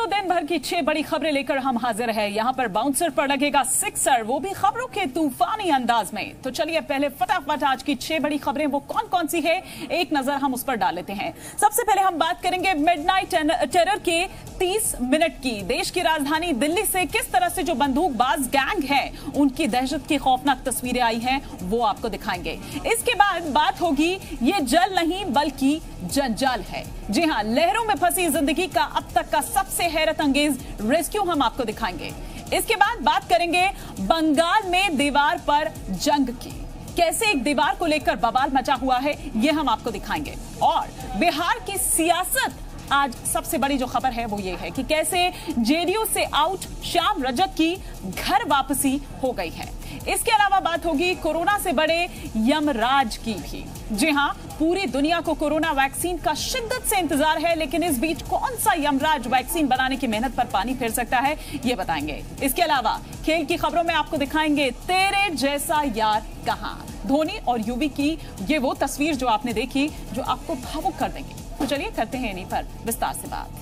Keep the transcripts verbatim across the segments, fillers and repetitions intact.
तो दिन भर की छह बड़ी खबरें लेकर हम हाजिर हैं। यहाँ पर बाउंसर पर लगेगा सिक्सर, वो भी खबरों के तूफानी अंदाज में। तो चलिए पहले फटाफट आज की छह बड़ी खबरें वो कौन कौन सी है, एक नजर हम उस पर डाल लेते हैं। सबसे पहले हम बात करेंगे मिडनाइट टेरर के तीस मिनट की। देश की राजधानी दिल्ली से किस तरह से जो बंदूकबाज गैंग है उनकी दहशत की खौफनाक तस्वीरें आई हैं, वो आपको दिखाएंगे। इसके बाद बात होगी ये जल नहीं बल्कि जंजाल है। जी हां, लहरों में फंसी जिंदगी का अब तक का सबसे हैरत अंगेज रेस्क्यू हम आपको दिखाएंगे। इसके बाद बात करेंगे बंगाल में दीवार पर जंग की, कैसे एक दीवार को लेकर बवाल मचा हुआ है, यह हम आपको दिखाएंगे। और बिहार की सियासत, आज सबसे बड़ी जो खबर है वो ये है कि कैसे जेडीयू से आउट श्याम रजक की घर वापसी हो गई है। इसके अलावा बात होगी कोरोना से बड़े यमराज की भी। जी हां, पूरी दुनिया को कोरोना वैक्सीन का शिद्दत से इंतजार है, लेकिन इस बीच कौन सा यमराज वैक्सीन बनाने की मेहनत पर पानी फेर सकता है, ये बताएंगे। इसके अलावा खेल की खबरों में आपको दिखाएंगे तेरे जैसा यार कहां। धोनी और युवी की ये वो तस्वीर जो आपने देखी जो आपको भावुक कर देंगे। तो चलिए करते हैं इन्हीं पर विस्तार से बात।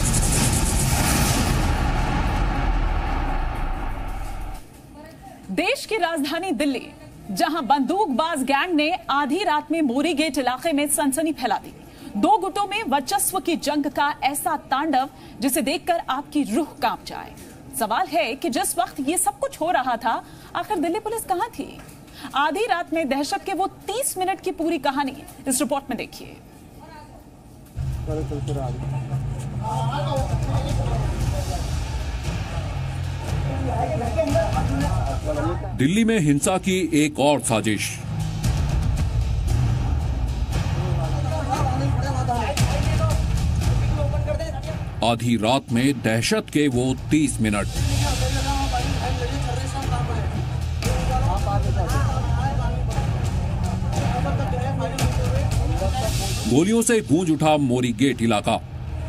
देश की राजधानी दिल्ली, जहां बंदूकबाज गैंग ने आधी रात में मोरी गेट इलाके में सनसनी फैला दी। दो गुटों में वर्चस्व की जंग का ऐसा तांडव जिसे देखकर आपकी रूह कांप जाए। सवाल है कि जिस वक्त ये सब कुछ हो रहा था, आखिर दिल्ली पुलिस कहां थी? आधी रात में दहशत के वो तीस मिनट की पूरी कहानी इस रिपोर्ट में देखिए। दिल्ली में हिंसा की एक और साजिश। आधी रात में दहशत के वो तीस मिनट। गोलियों से गूंज उठा मोरी गेट इलाका।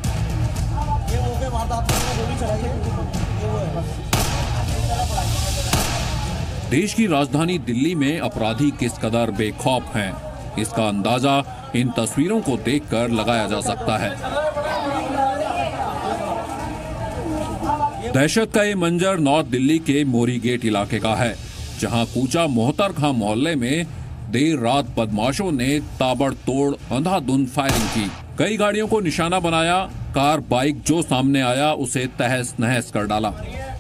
देश की राजधानी दिल्ली में अपराधी किस कदर बेखौफ हैं, इसका अंदाजा इन तस्वीरों को देखकर लगाया जा सकता है। दहशत का ये मंजर नॉर्थ दिल्ली के मोरी गेट इलाके का है, जहां कूचा मोहतर खां मोहल्ले में देर रात बदमाशों ने ताबड़तोड़ अंधाधुंध फायरिंग की। कई गाड़ियों को निशाना बनाया, कार बाइक जो सामने आया उसे तहस नहस कर डाला।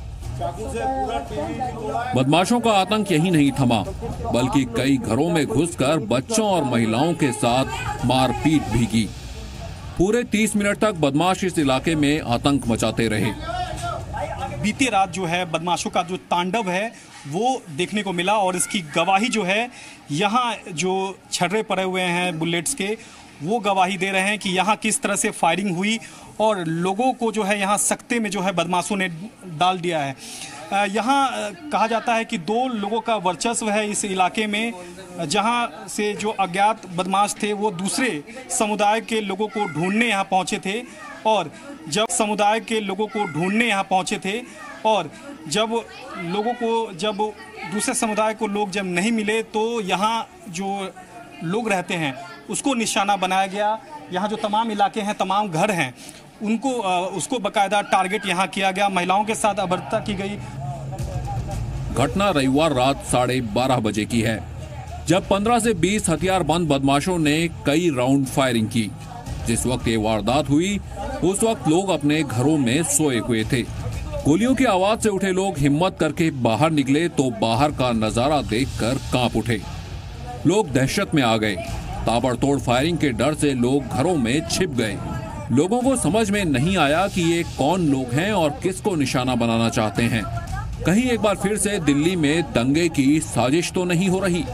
बदमाशों का आतंक यही नहीं थमा, बल्कि कई घरों में घुसकर बच्चों और महिलाओं के साथ मारपीट भी की। पूरे तीस मिनट तक बदमाश इस इलाके में आतंक मचाते रहे। बीती रात जो है बदमाशों का जो तांडव है वो देखने को मिला, और इसकी गवाही जो है यहाँ जो छर्रे पड़े हुए हैं बुलेट्स के, वो गवाही दे रहे हैं कि यहाँ किस तरह से फायरिंग हुई और लोगों को जो है यहाँ सकते में जो है बदमाशों ने डाल दिया है। यहाँ कहा जाता है कि दो लोगों का वर्चस्व है इस इलाके में, जहाँ से जो अज्ञात बदमाश थे वो दूसरे समुदाय के लोगों को ढूंढने यहाँ पहुँचे थे, और जब समुदाय के लोगों को ढूंढने यहाँ पहुँचे थे और जब लोगों को जब दूसरे समुदाय को लोग जब नहीं मिले तो यहाँ जो लोग रहते हैं उसको निशाना बनाया गया। यहाँ जो तमाम इलाके हैं, तमाम घर हैं, उनको उसको बकायदा टारगेट यहाँ किया गया। महिलाओं के साथ अभद्रता की गई। घटना रविवार रात साढ़े बारह बजे की है, जब पंद्रह से बीस हथियारबंद बदमाशों ने कई राउंड फायरिंग की। जिस वक्त ये वारदात हुई उस वक्त लोग अपने घरों में सोए हुए थे। गोलियों की आवाज से उठे लोग हिम्मत करके बाहर निकले तो बाहर का नजारा देखकर कांप उठे। लोग दहशत में आ गए। ताबड़तोड़ फायरिंग के डर से लोग घरों में छिप गए। लोगों को समझ में नहीं आया कि ये कौन लोग हैं और किसको निशाना बनाना चाहते हैं। कहीं एक बार फिर से दिल्ली में दंगे की साजिश तो नहीं हो रही।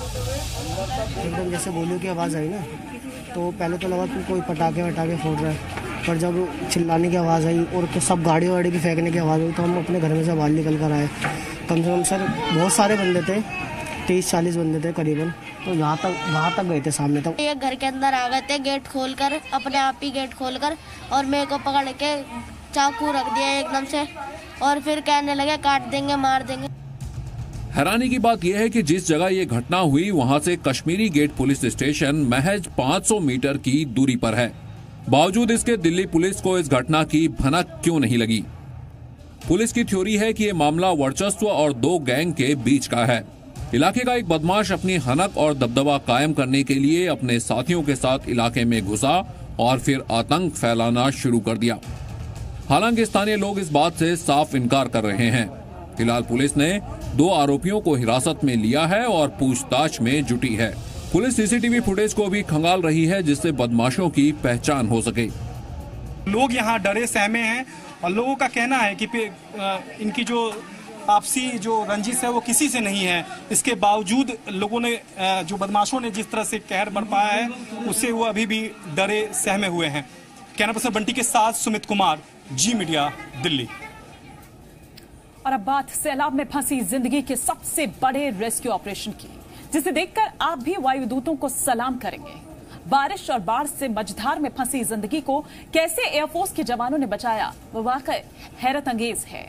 एकदम जैसे गोलियों की आवाज़ आई ना, तो पहले तो लगा कि कोई पटाखे वटाखे फोड़ रहा है, पर जब चिल्लाने की आवाज़ आई और सब गाड़ी वाड़ी की फेंकने की आवाज़ आई तो हम अपने घर में से बाहर निकल कर आए। कम से कम सर बहुत सारे बंदे थे, तीस चालीस बंदे थे करीबन, तो यहाँ तक वहाँ तक गए थे सामने तक। ये घर के अंदर आ गए थे गेट खोलकर, अपने आप ही गेट खोलकर, और मेरे को पकड़ के चाकू रख दिया एकदम से, और फिर कहने लगे काट देंगे मार देंगे। हैरानी की बात यह है कि जिस जगह ये घटना हुई वहां से कश्मीरी गेट पुलिस स्टेशन महज पाँच सौ मीटर की दूरी पर है। बावजूद इसके दिल्ली पुलिस को इस घटना की भनक क्यों नहीं लगी? पुलिस की थ्योरी है कि ये मामला वर्चस्व और दो गैंग के बीच का है। इलाके का एक बदमाश अपनी हनक और दबदबा कायम करने के लिए अपने साथियों के साथ इलाके में घुसा और फिर आतंक फैलाना शुरू कर दिया। हालांकि स्थानीय लोग इस बात से साफ इनकार कर रहे हैं। फिलहाल पुलिस ने दो आरोपियों को हिरासत में लिया है और पूछताछ में जुटी है। पुलिस सीसीटीवी फुटेज को भी खंगाल रही है जिससे बदमाशों की पहचान हो सके। लोग यहाँ डरे सहमे हैं और लोगों का कहना है कि इनकी जो आपसी जो रंजिश है वो किसी से नहीं है। इसके बावजूद लोगों ने, जो बदमाशों ने जिस तरह से कहर बरपाया है, उससे वो अभी भी डरे सहमे हुए हैं। कैमरा पर्सन बंटी के साथ सुमित कुमार, जी मीडिया, दिल्ली। और अब बात सैलाब में फंसी जिंदगी के सबसे बड़े रेस्क्यू ऑपरेशन की, जिसे देखकर आप भी वायुदूतों को सलाम करेंगे। बारिश और बाढ़ से मझधार में फंसी जिंदगी को कैसे एयरफोर्स के जवानों ने बचाया, वो वाकई हैरत अंगेज है।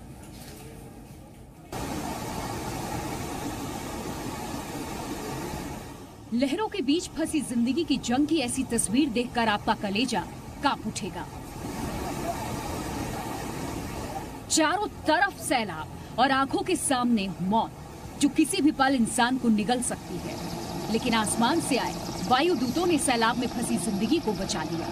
लहरों के बीच फंसी जिंदगी की जंग की ऐसी तस्वीर देखकर आपका कलेजा कांप उठेगा। चारों तरफ सैलाब और आंखों के सामने मौत, जो किसी भी पल इंसान को निगल सकती है। लेकिन आसमान से आए वायुदूतों ने सैलाब में फंसी जिंदगी को बचा लिया।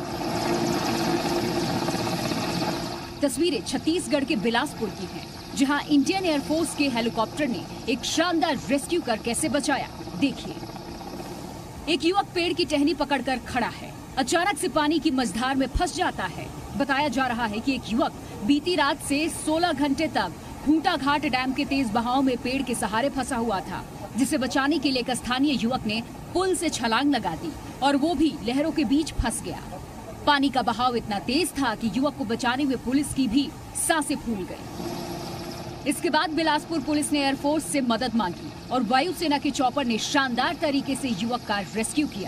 तस्वीरें छत्तीसगढ़ के बिलासपुर की हैं, जहां इंडियन एयरफोर्स के हेलीकॉप्टर ने एक शानदार रेस्क्यू कर कैसे बचाया, देखिए। एक युवक पेड़ की टहनी पकड़कर खड़ा है, अचानक से पानी की मझधार में फंस जाता है। बताया जा रहा है कि एक युवक बीती रात से सोलह घंटे तक खूंटा घाट डैम के तेज बहाव में पेड़ के सहारे फंसा हुआ था, जिसे बचाने के लिए एक स्थानीय युवक ने पुल से छलांग लगा दी और वो भी लहरों के बीच फंस गया। पानी का बहाव इतना तेज था कि युवक को बचाने में पुलिस की भी सांसें फूल गई। इसके बाद बिलासपुर पुलिस ने एयरफोर्स से मदद मांगी और वायुसेना के चॉपर ने शानदार तरीके से युवक का रेस्क्यू किया।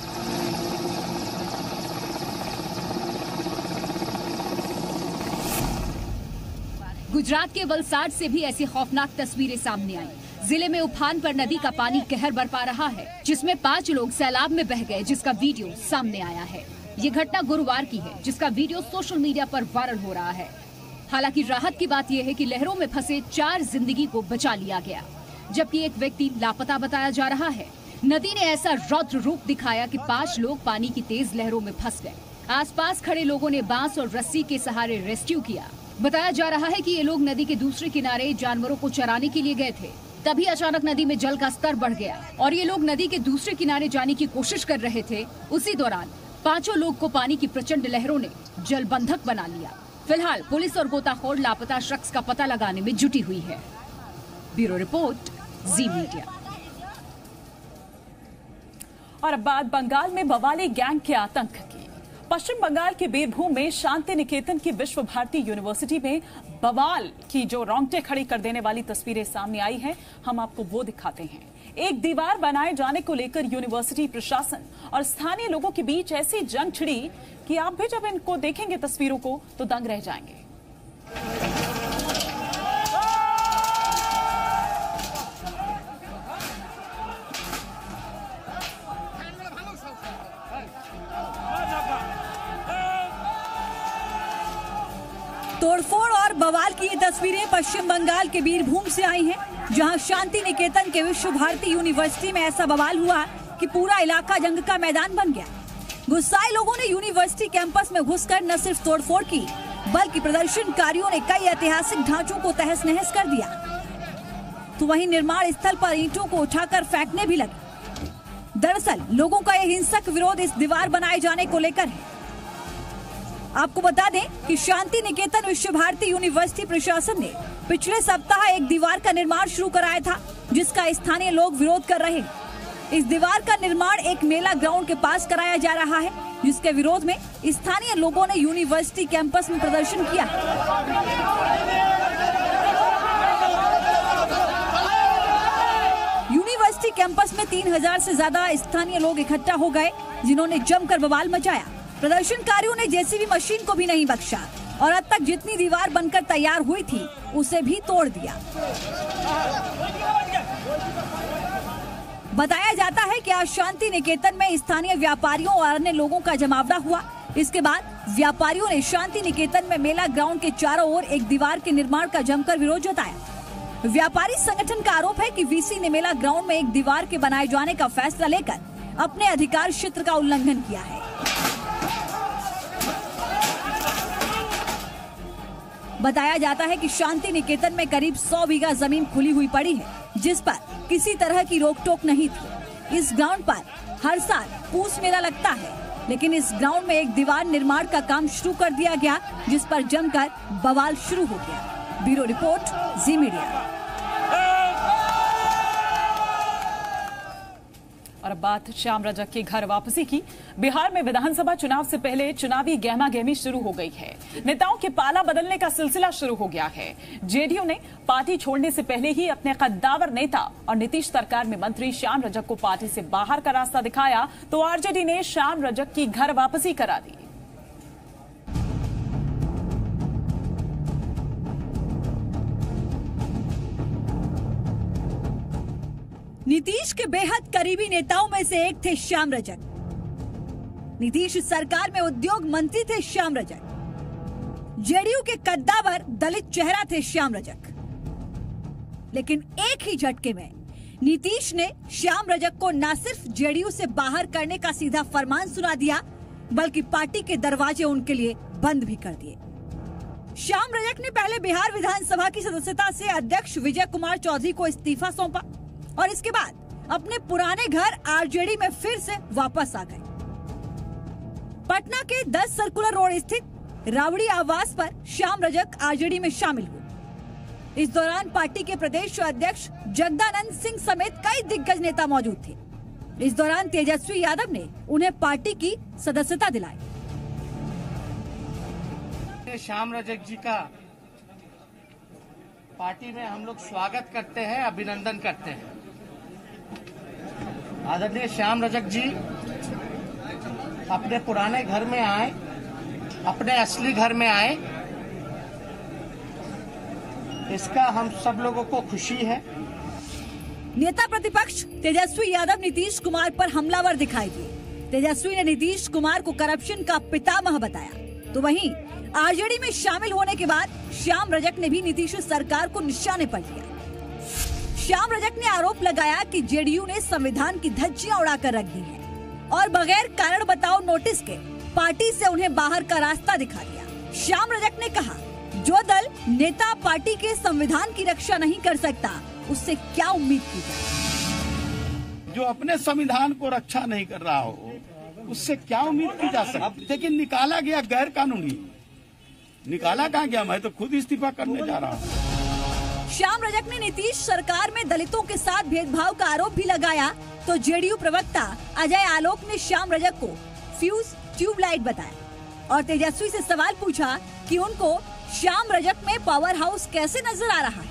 गुजरात के वलसाड से भी ऐसी खौफनाक तस्वीरें सामने आई। जिले में उफान पर नदी का पानी कहर बरपा रहा है, जिसमें पांच लोग सैलाब में बह गए, जिसका वीडियो सामने आया है। ये घटना गुरुवार की है, जिसका वीडियो सोशल मीडिया पर वायरल हो रहा है। हालांकि राहत की बात यह है कि लहरों में फंसे चार जिंदगी को बचा लिया गया, जबकि एक व्यक्ति लापता बताया जा रहा है। नदी ने ऐसा रौद्र रूप दिखाया कि पांच लोग पानी की तेज लहरों में फंस गए। आसपास खड़े लोगों ने बांस और रस्सी के सहारे रेस्क्यू किया। बताया जा रहा है कि ये लोग नदी के दूसरे किनारे जानवरों को चराने के लिए गए थे, तभी अचानक नदी में जल का स्तर बढ़ गया और ये लोग नदी के दूसरे किनारे जाने की कोशिश कर रहे थे। उसी दौरान पांचों लोग को पानी की प्रचंड लहरों ने जलबंधक बना लिया। फिलहाल पुलिस और गोताखोर लापता शख्स का पता लगाने में जुटी हुई है। Bureau report, Zee media. और अब बात बंगाल में बवाली गैंग के आतंक की। पश्चिम बंगाल के बीरभूम में शांति निकेतन की विश्व भारती यूनिवर्सिटी में बवाल की जो रोंगटे खड़ी कर देने वाली तस्वीरें सामने आई हैं, हम आपको वो दिखाते हैं। एक दीवार बनाए जाने को लेकर यूनिवर्सिटी प्रशासन और स्थानीय लोगों के बीच ऐसी जंग छिड़ी कि आप भी जब इनको देखेंगे तस्वीरों को तो दंग रह जाएंगे। तोड़फोड़ और बवाल की ये तस्वीरें पश्चिम बंगाल के बीरभूम से आई हैं, जहां शांति निकेतन के विश्व भारती यूनिवर्सिटी में ऐसा बवाल हुआ कि पूरा इलाका जंग का मैदान बन गया। गुस्साए लोगों ने यूनिवर्सिटी कैंपस में घुसकर न सिर्फ तोड़फोड़ की, बल्कि प्रदर्शनकारियों ने कई ऐतिहासिक ढांचों को तहस नहस कर दिया। तो वहीं निर्माण स्थल पर ईंटों को उठाकर फेंकने भी लगे। दरअसल लोगों का यह हिंसक विरोध इस दीवार बनाए जाने को लेकर है। आपको बता दें कि शांति निकेतन विश्व भारती यूनिवर्सिटी प्रशासन ने पिछले सप्ताह एक दीवार का निर्माण शुरू कराया था, जिसका स्थानीय लोग विरोध कर रहे हैं। इस दीवार का निर्माण एक मेला ग्राउंड के पास कराया जा रहा है, जिसके विरोध में स्थानीय लोगों ने यूनिवर्सिटी कैंपस में प्रदर्शन किया। यूनिवर्सिटी कैंपस में तीन हजार से ज्यादा स्थानीय लोग इकट्ठा हो गए, जिन्होंने जमकर बवाल मचाया। प्रदर्शनकारियों ने जेसीबी मशीन को भी नहीं बख्शा और अब तक जितनी दीवार बनकर तैयार हुई थी उसे भी तोड़ दिया। बताया जाता है कि आज शांति निकेतन में स्थानीय व्यापारियों और अन्य लोगों का जमावड़ा हुआ। इसके बाद व्यापारियों ने शांति निकेतन में मेला ग्राउंड के चारों ओर एक दीवार के निर्माण का जमकर विरोध जताया। व्यापारी संगठन का आरोप है कि वीसी ने मेला ग्राउंड में एक दीवार के बनाए जाने का फैसला लेकर अपने अधिकार क्षेत्र का उल्लंघन किया है। बताया जाता है कि शांति निकेतन में करीब सौ बीघा जमीन खुली हुई पड़ी है, जिस पर किसी तरह की रोक टोक नहीं थी। इस ग्राउंड पर हर साल पूस मेला लगता है, लेकिन इस ग्राउंड में एक दीवार निर्माण का काम शुरू कर दिया गया, जिस पर जमकर बवाल शुरू हो गया। Bureau report, Zee media. और अब बात श्याम रजक के घर वापसी की। बिहार में विधानसभा चुनाव से पहले चुनावी गहमा गहमी शुरू हो गई है। नेताओं के पाला बदलने का सिलसिला शुरू हो गया है। जेडीयू ने पार्टी छोड़ने से पहले ही अपने कद्दावर नेता और नीतीश सरकार में मंत्री श्याम रजक को पार्टी से बाहर का रास्ता दिखाया, तो आरजेडी ने श्याम रजक की घर वापसी करा दी। नीतीश के बेहद करीबी नेताओं में से एक थे श्याम रजक। नीतीश सरकार में उद्योग मंत्री थे श्याम रजक। जेडीयू के कद्दावर दलित चेहरा थे श्याम रजक। लेकिन एक ही झटके में नीतीश ने श्याम रजक को न सिर्फ जेडीयू से बाहर करने का सीधा फरमान सुना दिया, बल्कि पार्टी के दरवाजे उनके लिए बंद भी कर दिए। श्याम रजक ने पहले बिहार विधानसभा की सदस्यता से अध्यक्ष विजय कुमार चौधरी को इस्तीफा सौंपा और इसके बाद अपने पुराने घर आरजेडी में फिर से वापस आ गए। पटना के दस सर्कुलर रोड स्थित रावड़ी आवास पर श्याम रजक आरजेडी में शामिल हुए। इस दौरान पार्टी के प्रदेश अध्यक्ष जगदानंद सिंह समेत कई दिग्गज नेता मौजूद थे। इस दौरान तेजस्वी यादव ने उन्हें पार्टी की सदस्यता दिलाई। श्याम रजक जी का पार्टी में हम लोग स्वागत करते हैं, अभिनंदन करते हैं। आदरणीय श्याम रजक जी अपने पुराने घर में आए, अपने असली घर में आए, इसका हम सब लोगों को खुशी है। नेता प्रतिपक्ष तेजस्वी यादव नीतीश कुमार पर हमलावर दिखाई दिए। तेजस्वी ने नीतीश कुमार को करप्शन का पितामह बताया, तो वहीं आरजेडी में शामिल होने के बाद श्याम रजक ने भी नीतीश सरकार को निशाने पर लिया। श्याम रजक ने आरोप लगाया कि जेडीयू ने संविधान की धज्जियां उड़ाकर रख दी हैं और बगैर कारण बताओ नोटिस के पार्टी से उन्हें बाहर का रास्ता दिखा दिया। श्याम रजक ने कहा, जो दल नेता पार्टी के संविधान की रक्षा नहीं कर सकता, उससे क्या उम्मीद की जाए। जो अपने संविधान को रक्षा नहीं कर रहा हो, उससे क्या उम्मीद की जा सकती। लेकिन निकाला गया गैर कानूनी, निकाला कहाँ गया, मैं तो खुद इस्तीफा करने जा रहा हूँ। श्याम रजक ने नीतीश सरकार में दलितों के साथ भेदभाव का आरोप भी लगाया, तो जेडीयू प्रवक्ता अजय आलोक ने श्याम रजक को फ्यूज ट्यूबलाइट बताया और तेजस्वी से सवाल पूछा कि उनको श्याम रजक में पावर हाउस कैसे नजर आ रहा है।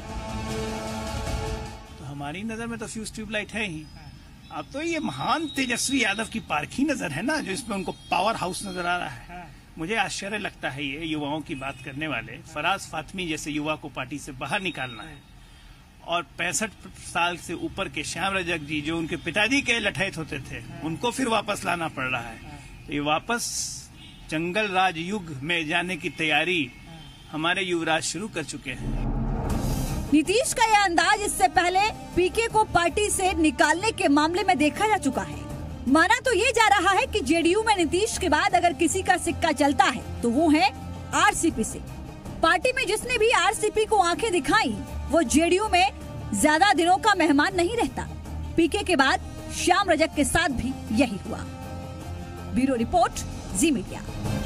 तो हमारी नजर में तो फ्यूज ट्यूबलाइट है ही। अब तो ये महान तेजस्वी यादव की पारखी नजर है ना, जो इसमें उनको पावर हाउस नजर आ रहा है। मुझे आश्चर्य लगता है ये युवाओं की बात करने वाले फराज फातमी जैसे युवा को पार्टी से बाहर निकालना है, और पैंसठ साल से ऊपर के श्याम रजक जी जो उनके पिताजी के लठैत होते थे, उनको फिर वापस लाना पड़ रहा है। तो ये वापस जंगल राज युग में जाने की तैयारी हमारे युवराज शुरू कर चुके हैं। नीतीश का यह अंदाज इससे पहले पीके को पार्टी से निकालने के मामले में देखा जा चुका है। माना तो ये जा रहा है कि जेडीयू में नीतीश के बाद अगर किसी का सिक्का चलता है तो वो है आरसीपी से। पार्टी में जिसने भी आरसीपी को आंखें दिखाई, वो जेडीयू में ज्यादा दिनों का मेहमान नहीं रहता। पीके के बाद श्याम रजक के साथ भी यही हुआ। Bureau report, Zee media.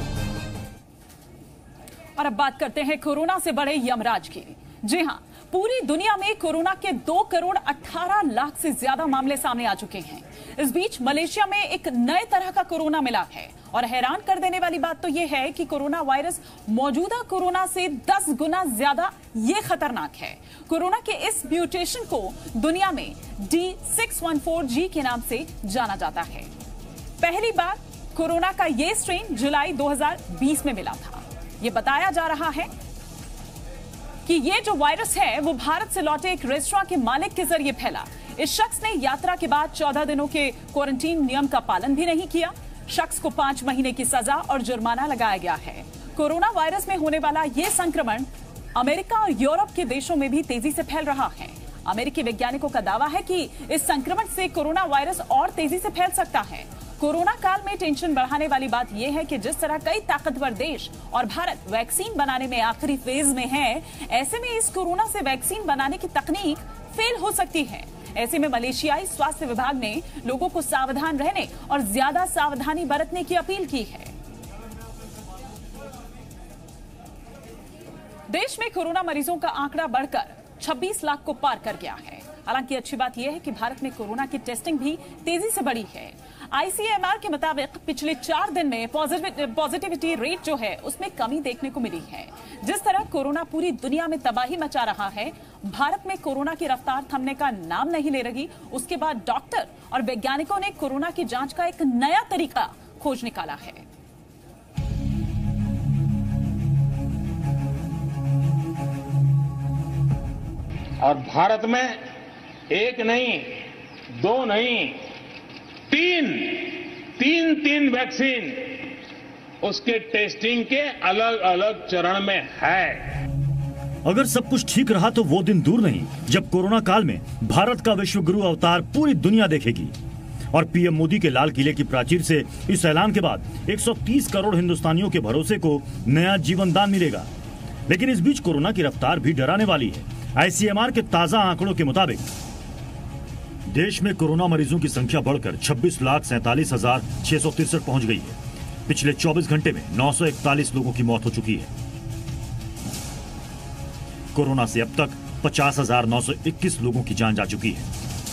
और अब बात करते हैं कोरोना से बड़े यमराज की। जी हां, पूरी दुनिया में कोरोना के दो करोड़ अठारह लाख से ज्यादा मामले सामने आ चुके हैं। इस बीच मलेशिया में एक नए तरह का कोरोना मिला है और हैरान कर देने वाली बात तो यह है कि कोरोना वायरस मौजूदा कोरोना से दस गुना ज्यादा ये खतरनाक है। कोरोना के इस म्यूटेशन को दुनिया में D six one four G के नाम से जाना जाता है। पहली बार कोरोना का ये स्ट्रेन जुलाई दो हज़ार बीस में मिला था। ये बताया जा रहा है कि ये जो वायरस है वो भारत से लौटे एक रेस्टोरेंट के मालिक के जरिए फैला। इस शख्स ने यात्रा के बाद चौदह दिनों के क्वारंटीन नियम का पालन भी नहीं किया। शख्स को पांच महीने की सजा और जुर्माना लगाया गया है। कोरोना वायरस में होने वाला ये संक्रमण अमेरिका और यूरोप के देशों में भी तेजी से फैल रहा है। अमेरिकी वैज्ञानिकों का दावा है कि इस संक्रमण से कोरोना वायरस और तेजी से फैल सकता है। कोरोना काल में टेंशन बढ़ाने वाली बात यह है कि जिस तरह कई ताकतवर देश और भारत वैक्सीन बनाने में आखिरी फेज में है, ऐसे में इस कोरोना से वैक्सीन बनाने की तकनीक फेल हो सकती है। ऐसे में मलेशियाई स्वास्थ्य विभाग ने लोगों को सावधान रहने और ज्यादा सावधानी बरतने की अपील की है। देश में कोरोना मरीजों का आंकड़ा बढ़कर छब्बीस लाख को पार कर गया है। हालांकि अच्छी बात यह है कि भारत में कोरोना की टेस्टिंग भी तेजी से बढ़ी है। आईसीएमआर के मुताबिक पिछले चार दिन में पॉजिटिविटी रेट जो है उसमें कमी देखने को मिली है। जिस तरह कोरोना पूरी दुनिया में तबाही मचा रहा है, भारत में कोरोना की रफ्तार थमने का नाम नहीं ले रही। उसके बाद डॉक्टर और वैज्ञानिकों ने कोरोना की जांच का एक नया तरीका खोज निकाला है। और भारत में एक नहीं, दो नहीं, तीन तीन तीन वैक्सीन उसके टेस्टिंग के अलग अलग चरण में है। अगर सब कुछ ठीक रहा तो वो दिन दूर नहीं जब कोरोना काल में भारत का विश्व गुरु अवतार पूरी दुनिया देखेगी। और पीएम मोदी के लाल किले की प्राचीर से इस ऐलान के बाद एक सौ तीस करोड़ हिंदुस्तानियों के भरोसे को नया जीवन दान मिलेगा। लेकिन इस बीच कोरोना की रफ्तार भी डराने वाली है। आईसीएमआर के ताजा आंकड़ों के मुताबिक देश में कोरोना मरीजों की संख्या बढ़कर छब्बीस लाख सैंतालीस हजार छह सौ तिरसठ पहुंच गई है। पिछले चौबीस घंटे में नौ सौ इकतालीस लोगों की मौत हो चुकी है। कोरोना से अब तक पचास हजार नौ सौ इक्कीस लोगों की जान जा चुकी है।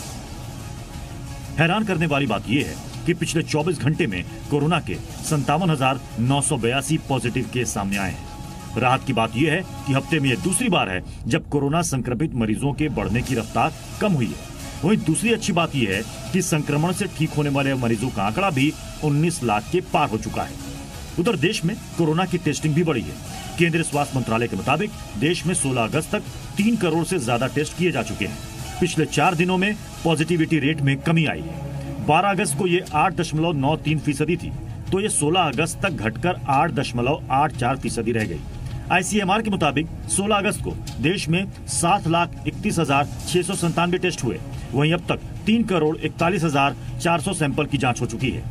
हैरान करने वाली बात यह है कि पिछले चौबीस घंटे में कोरोना के संतावन हजार नौ सौ बयासी पॉजिटिव केस सामने आए हैं। राहत की बात यह है कि हफ्ते में यह दूसरी बार है जब कोरोना संक्रमित मरीजों के बढ़ने की रफ्तार कम हुई है। वहीं दूसरी अच्छी बात यह है कि संक्रमण से ठीक होने वाले मरीजों का आंकड़ा भी उन्नीस लाख के पार हो चुका है। उधर देश में कोरोना की टेस्टिंग भी बढ़ी है। केंद्रीय स्वास्थ्य मंत्रालय के मुताबिक देश में सोलह अगस्त तक तीन करोड़ से ज्यादा टेस्ट किए जा चुके हैं। पिछले चार दिनों में पॉजिटिविटी रेट में कमी आई है। बारह अगस्त को ये आठ दशमलव नौ तीन फीसदी थी, तो ये सोलह अगस्त तक घटकर आठ दशमलव आठ चार फीसदी रह गई। आईसीएमआर के मुताबिक सोलह अगस्त को देश में सात लाख इकतीस हजार छह सौ संतानवे टेस्ट हुए। वहीं अब तक तीन करोड़ इकतालीस हजार चार सौ सैंपल की जांच हो चुकी है।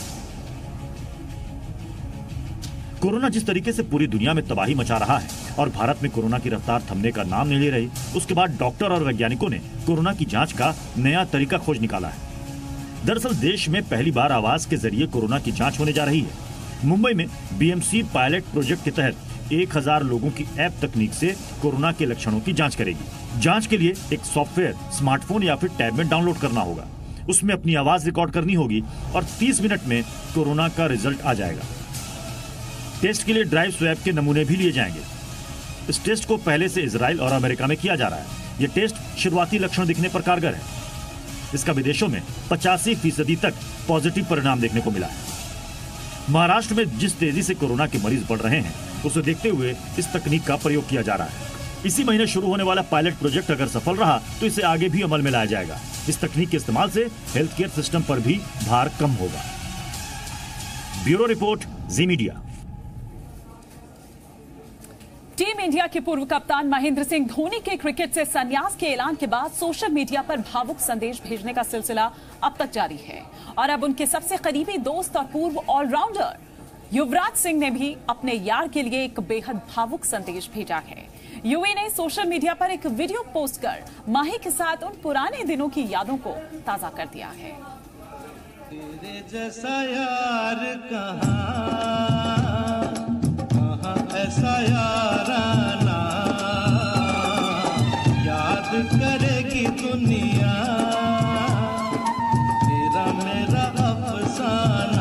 कोरोना जिस तरीके से पूरी दुनिया में तबाही मचा रहा है और भारत में कोरोना की रफ्तार थमने का नाम नहीं ले रही, उसके बाद डॉक्टर और वैज्ञानिकों ने कोरोना की जांच का नया तरीका खोज निकाला है। दरअसल देश में पहली बार आवाज के जरिए कोरोना की जांच होने जा रही है। मुंबई में बीएमसी पायलट प्रोजेक्ट के तहत एक हजार लोगों की ऐप तकनीक से कोरोना के लक्षणों की जांच करेगी। जांच के लिए एक सॉफ्टवेयर स्मार्टफोन या फिर टैब में डाउनलोड करना होगा। उसमें अपनी आवाज रिकॉर्ड करनी होगी और तीस मिनट में कोरोना का रिजल्ट आ जाएगा। टेस्ट के लिए ड्राइव स्वैब के नमूने भी लिए जाएंगे। इस टेस्ट को पहले से इजराइल और अमेरिका में किया जा रहा है। यह टेस्ट शुरुआती लक्षण दिखने पर कारगर है। इसका विदेशों में पचासी फीसदी तक पॉजिटिव परिणाम देखने को मिला है। महाराष्ट्र में जिस तेजी से कोरोना के मरीज बढ़ रहे हैं, उसे देखते हुए इस तकनीक का प्रयोग किया जा रहा है। इसी महीने शुरू होने वाला पायलट प्रोजेक्ट अगर सफल रहा तो इसे आगे भी अमल में लाया जाएगा। इस तकनीक के इस्तेमाल से हेल्थ केयर सिस्टम पर भी भार कम होगा। Bureau report, Zee media. Team India के पूर्व कप्तान महेंद्र सिंह धोनी के क्रिकेट से संन्यास के ऐलान के बाद सोशल मीडिया पर भावुक संदेश भेजने का सिलसिला अब तक जारी है और अब उनके सबसे करीबी दोस्त और पूर्व ऑलराउंडर युवराज सिंह ने भी अपने यार के लिए एक बेहद भावुक संदेश भेजा है। युवी ने सोशल मीडिया पर एक वीडियो पोस्ट कर माही के साथ उन पुराने दिनों की यादों को ताजा कर दिया है। तेरे जैसा यार कहाँ, कहाँ ऐसा याराना, याद करेगी दुनिया तेरा मेरा अफसाना।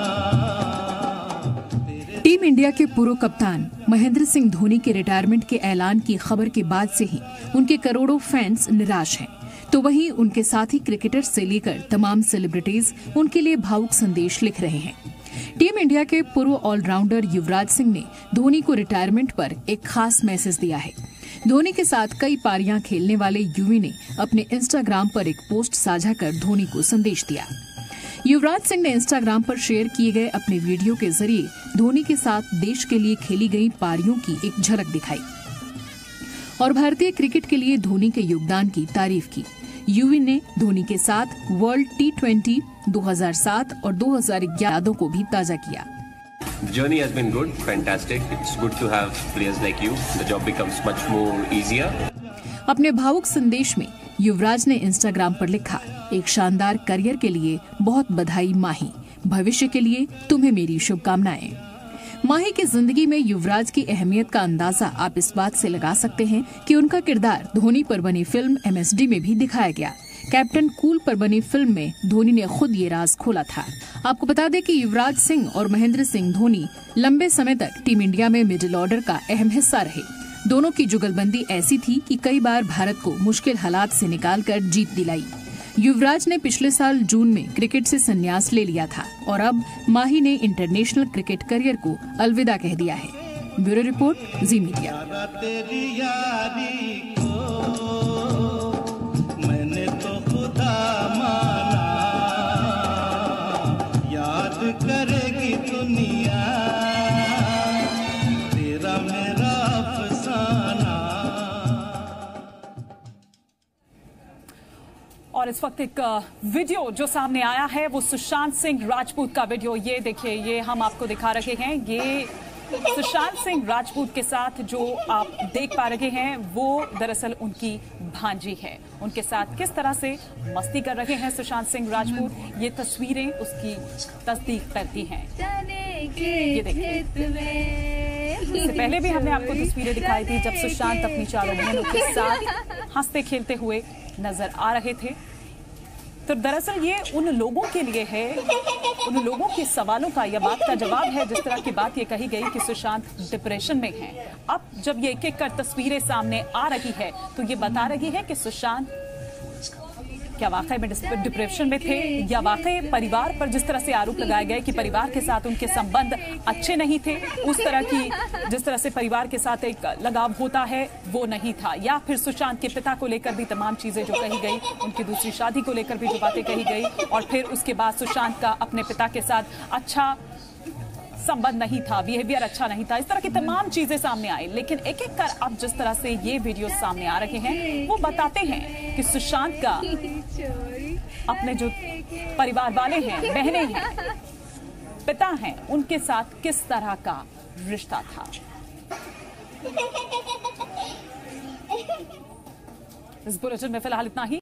टीम इंडिया के पूर्व कप्तान महेंद्र सिंह धोनी के रिटायरमेंट के ऐलान की खबर के बाद से ही उनके करोड़ों फैंस निराश हैं। तो वहीं उनके साथी क्रिकेटर से लेकर तमाम सेलिब्रिटीज उनके लिए भावुक संदेश लिख रहे हैं। टीम इंडिया के पूर्व ऑलराउंडर युवराज सिंह ने धोनी को रिटायरमेंट पर एक खास मैसेज दिया है। धोनी के साथ कई पारियां खेलने वाले युवी ने अपने इंस्टाग्राम पर एक पोस्ट साझा कर धोनी को संदेश दिया। युवराज सिंह ने इंस्टाग्राम पर शेयर किए गए अपने वीडियो के जरिए धोनी के साथ देश के लिए खेली गई पारियों की एक झलक दिखाई और भारतीय क्रिकेट के लिए धोनी के योगदान की तारीफ की। युवी ने धोनी के साथ वर्ल्ड टी ट्वेंटी दो हज़ार सात और दो हज़ार ग्यारह यादों को भी ताजा किया। The journey has been good, fantastic. It's good to have players like you. The job becomes much more easier. अपने भावुक संदेश में युवराज ने इंस्टाग्राम पर लिखा, एक शानदार करियर के लिए बहुत बधाई माही, भविष्य के लिए तुम्हें मेरी शुभकामनाएं। माही की जिंदगी में युवराज की अहमियत का अंदाजा आप इस बात से लगा सकते हैं कि उनका किरदार धोनी पर बनी फिल्म एम एस डी में भी दिखाया गया। कैप्टन कूल पर बनी फिल्म में धोनी ने खुद ये राज खोला था। आपको बता दें कि युवराज सिंह और महेंद्र सिंह धोनी लंबे समय तक टीम इंडिया में मिडिल ऑर्डर का अहम हिस्सा रहे। दोनों की जुगलबंदी ऐसी थी कि कई बार भारत को मुश्किल हालात से निकालकर जीत दिलाई। युवराज ने पिछले साल जून में क्रिकेट से संन्यास ले लिया था और अब माही ने इंटरनेशनल क्रिकेट करियर को अलविदा कह दिया है। Bureau report, Zee media. मैंने तो खुदा माना, याद करेगी दुनिया तेरा मेरा अफसाना। और इस वक्त एक वीडियो जो सामने आया है वो सुशांत सिंह राजपूत का वीडियो। ये देखिए, ये हम आपको दिखा रहे हैं। ये सुशांत सिंह राजपूत के साथ जो आप देख पा रहे हैं वो दरअसल उनकी भांजी है। उनके साथ किस तरह से मस्ती कर रहे हैं सुशांत सिंह राजपूत, ये तस्वीरें उसकी तस्दीक करती हैं। ये देखिए, इससे पहले भी हमने आपको तस्वीरें दिखाई थी जब सुशांत अपनी चारों बहनों के साथ हंसते खेलते हुए नजर आ रहे थे। तो दरअसल ये उन लोगों के लिए है, उन लोगों के सवालों का या बात का जवाब है जिस तरह की बात ये कही गई कि सुशांत डिप्रेशन में हैं। अब जब ये एक एक कर तस्वीरें सामने आ रही है तो ये बता रही है कि सुशांत क्या वाकई में डिप्रेशन में थे या वाकई परिवार पर जिस तरह से आरोप लगाए गए कि परिवार के साथ उनके संबंध अच्छे नहीं थे, उस तरह की जिस तरह से परिवार के साथ एक लगाव होता है वो नहीं था, या फिर सुशांत के पिता को लेकर भी तमाम चीजें जो कही गई, उनकी दूसरी शादी को लेकर भी जो बातें कही गई और फिर उसके बाद सुशांत का अपने पिता के साथ अच्छा संबंध नहीं था, बिहेवियर अच्छा नहीं था, इस तरह की तमाम चीजें सामने आई। लेकिन एक एक कर अब जिस तरह से ये वीडियो सामने आ रहे हैं वो बताते हैं कि सुशांत का अपने जो परिवार वाले हैं, बहनें हैं, पिता हैं, उनके साथ किस तरह का रिश्ता था। इस बुलेटिन में फिलहाल इतना ही।